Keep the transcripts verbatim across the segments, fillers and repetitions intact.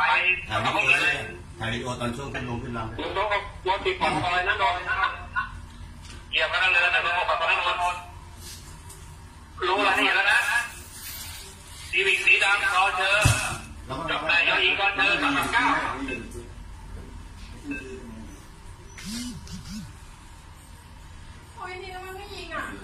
ไปถ่ายวิดีโอเลยถ่ายวิดีโอตอนช่วงขึ้นลงขึ้นลำลุงต้องเอารถติดคอนคอยนะนอนนะเหยียบกันเลยนะลุงบอกกันนะนอนรู้แล้วนี่แล้วนะซีวิกสีดำรอเจอจบได้ยออีกก็เจอสามสิบเก้าโอ้ยทีนั้นมันไม่ยิงอ่ะ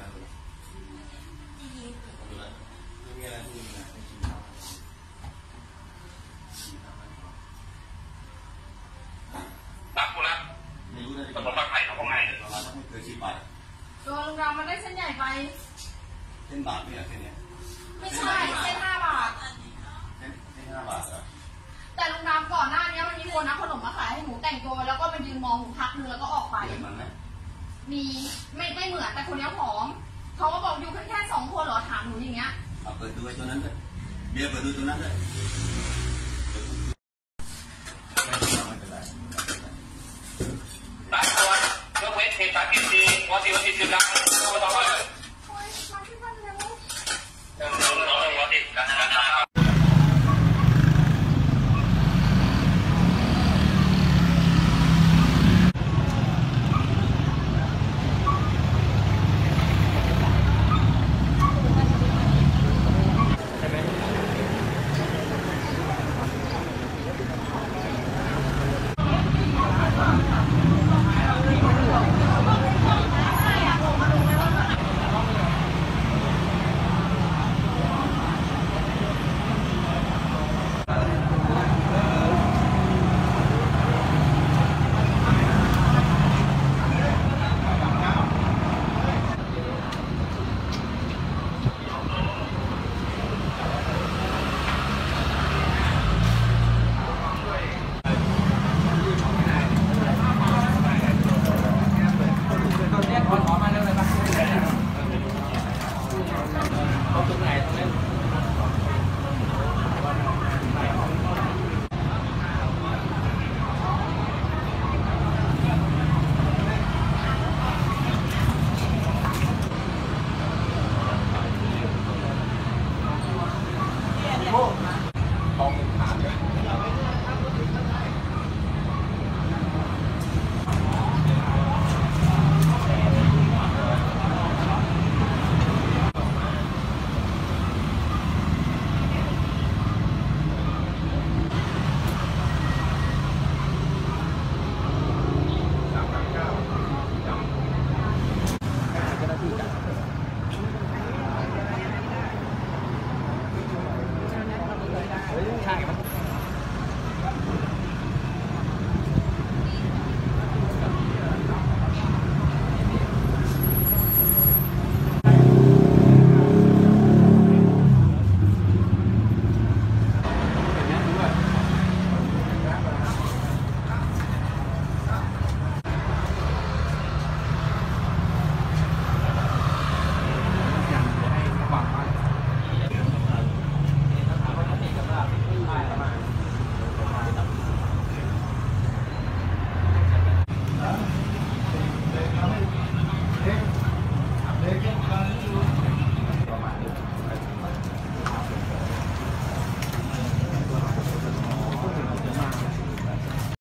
ตักกูนะตำรวจตักไข่เขาว่าไงเคยชิบไปตัวลุงดำมันได้เส้นใหญ่ไปเส้นบาทไม่เหรอเส้นเนี้ยไม่ใช่เส้นห้าบาทเส้นเส้นห้าบาทเหรอแต่ลุงดำก่อนหน้านี้มันมีคนเอาขนมมาขายให้หนูแต่งตัวแล้วก็มายืนมองหนูพักนึงแล้วก็ออกไปมีไม่ไม่เหมือนแต่คนนี้ผอมเขาก็บอกอยู่แค่แค่สองคนเหรอถามหนูอย่างเงี้ยเปิดดูไอ้ตัวนั้นเลยเบียร์เปิดดูตัวนั้นเลย